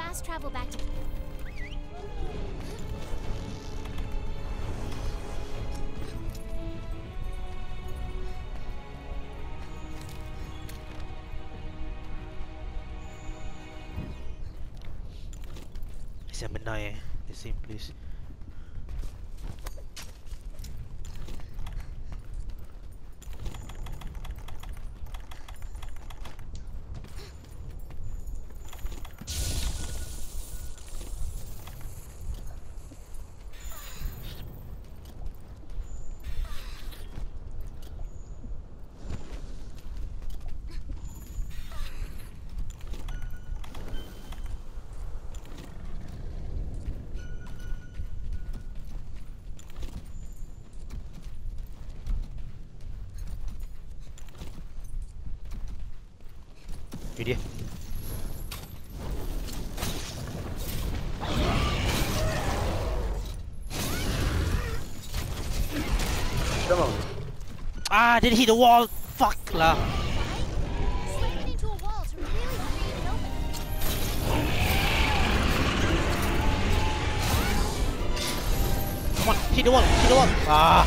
fast travel back to... Saya menai the same place. Ini dia. Come on. Ah, did hit the wall. Fuck lah. Slam it into a wall to really create an opening. Come on, hit the wall. Hit the wall. Ah.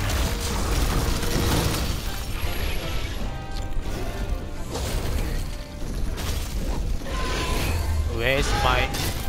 Where's my...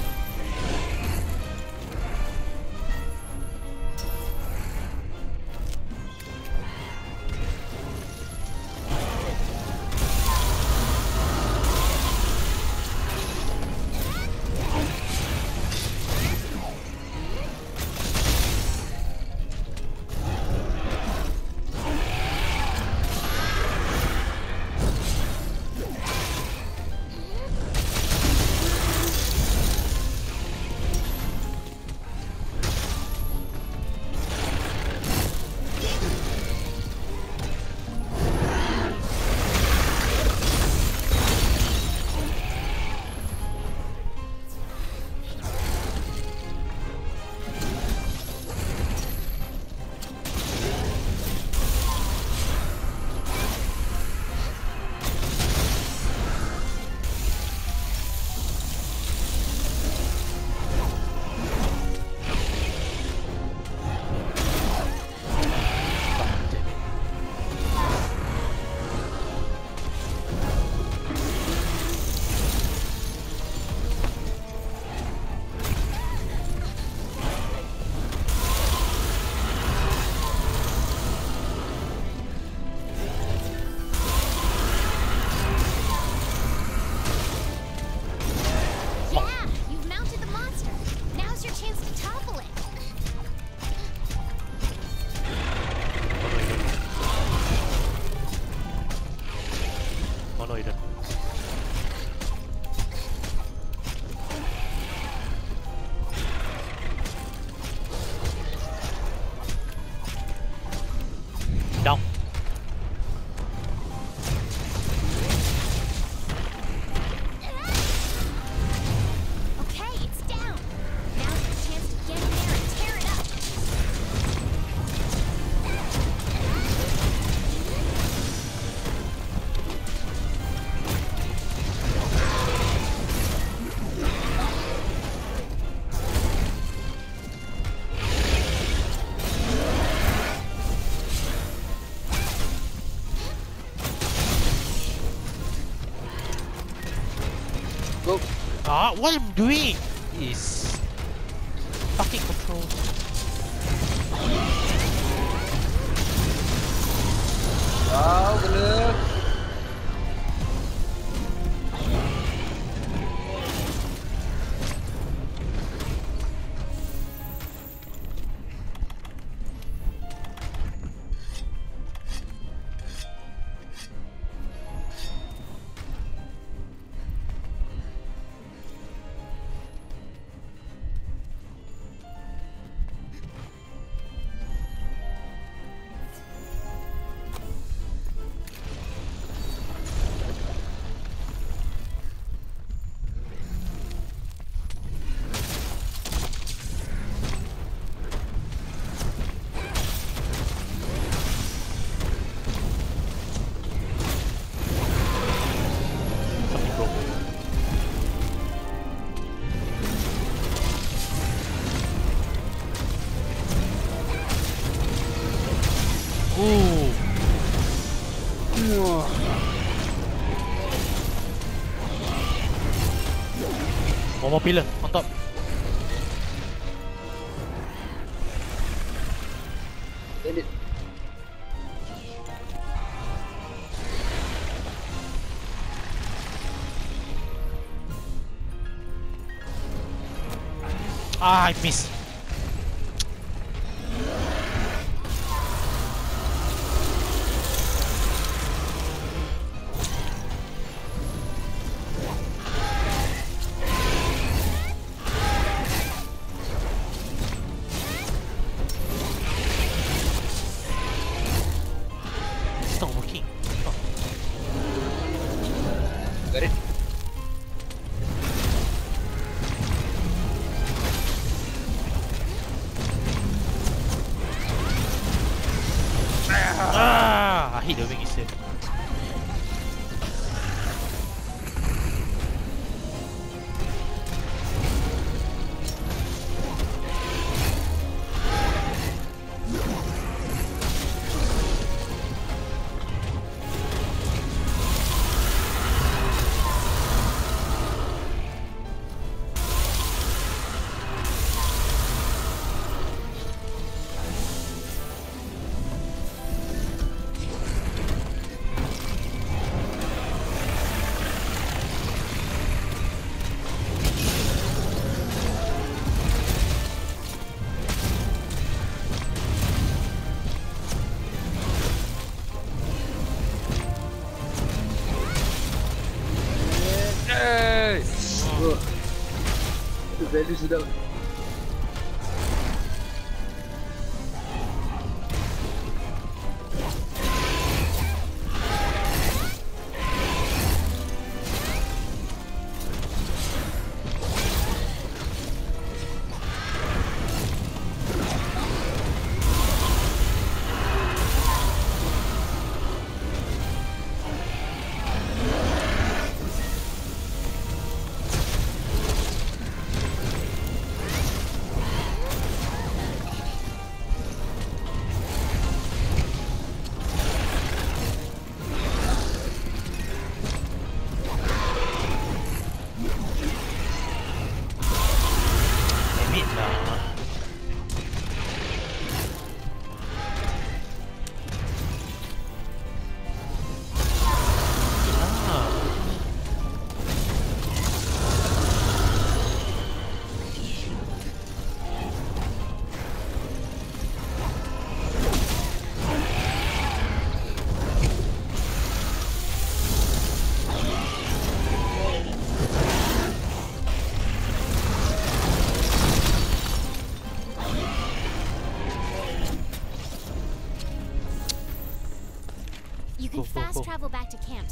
Down. Okay, it's down. Now's your chance to get in there and tear it up. Go. Ah, what I'm doing is fucking control. Wow, bener. Ooh. One more pillar on top. End it. Ah, I missed. It's not working. Oh. Got it. Ah, I hit the wing instead. Hey! Oh. Itu value sedap. Damn it lah. Ah. You can Go, go, fast go. travel back to camp.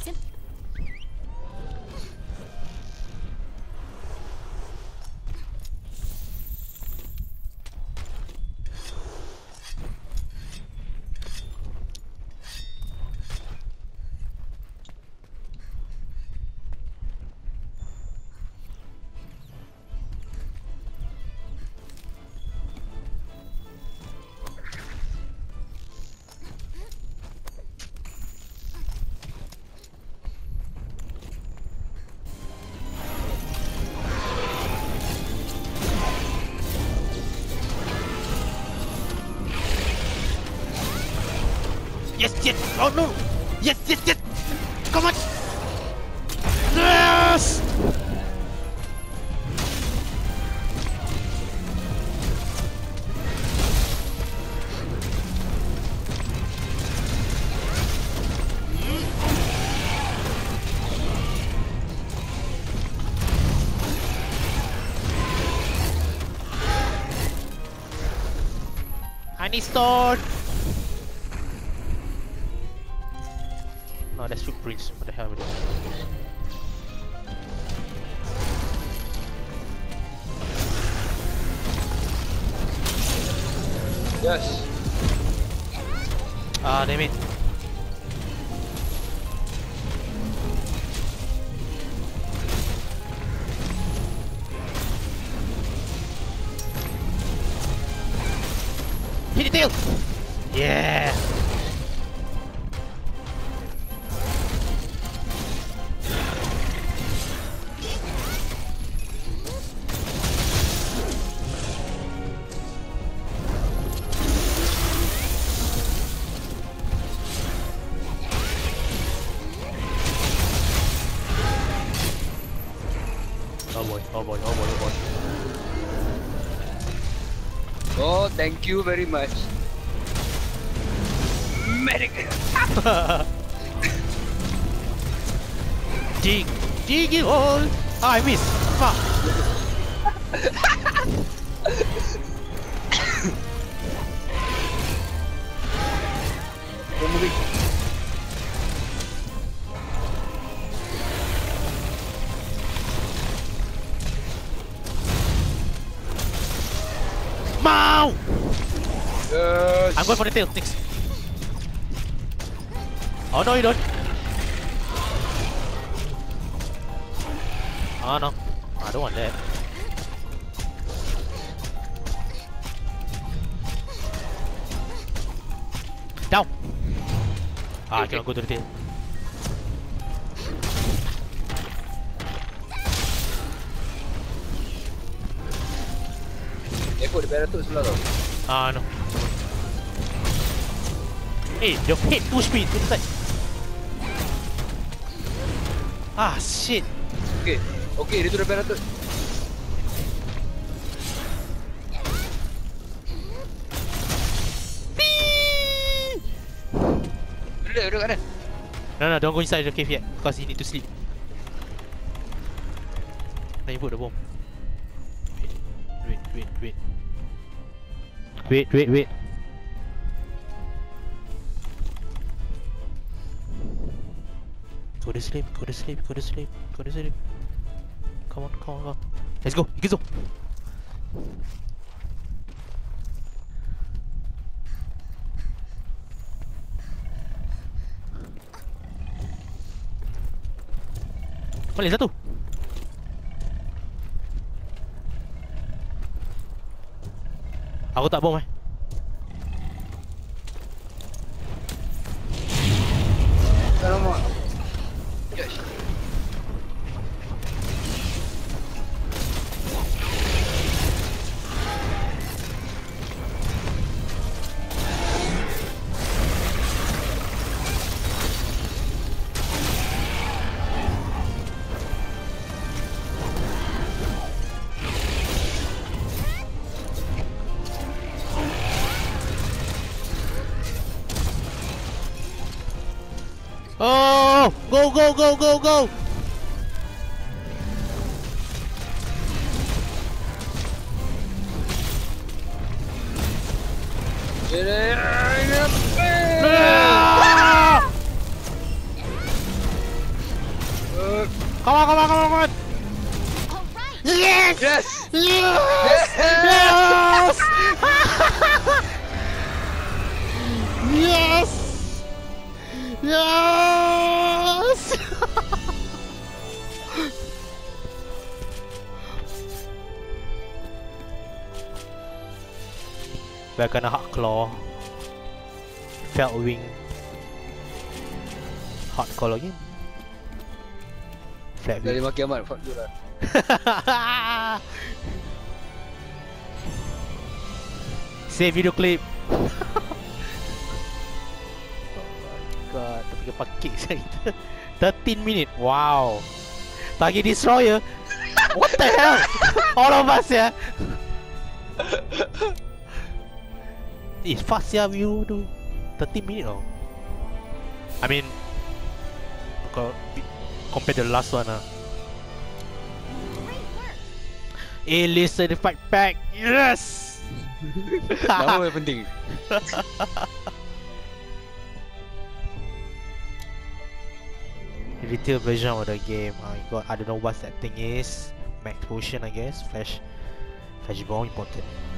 Yes, yes! Oh no! Yes, yes, yes! Come on! Yes! Honey stone! No, that's footprints. What the hell with it? Yes. Ah, damn it. Hit the tail! Yeah! Oh, thank you very much. Medic. Dig it all. Ah, I miss. Fuck. We're moving. Mau! Yes. I'm going for the tail. Next. Oh no, you don't. Oh no, I don't want that. Down. Ah, I cannot go to the tail. Ekor dia beratus sebelah tau. Ah no. Hey, your head push me to the side. Ah shit. Okay. Okay, dia tu dah beratus. Duduk kat mana? No, don't go inside the cave yet because he need to sleep. Then you put the bomb. Wait. Go to sleep. Come on. Let's go. Balik satu. Aku tak bom Alamak. Yes. Oh, go. Come on. All right. Yes! Yes! Yes! Velkhana hot claw, felt wing, hot claw again, flat Dari wing. maki amat, fuck you lah. Save video clip. Oh my god, terfikir pakik saya kita. 13 minute, wow. Target destroyer. What the hell? All of us ya. It's fast ya you do. 13 minute oh. I mean, compared to the last one Great work. A-list certified pack. Yes. Nama yang penting. Retail version of the game. Oh my god, I don't know what that thing is. Max potion, I guess. Flash bomb important.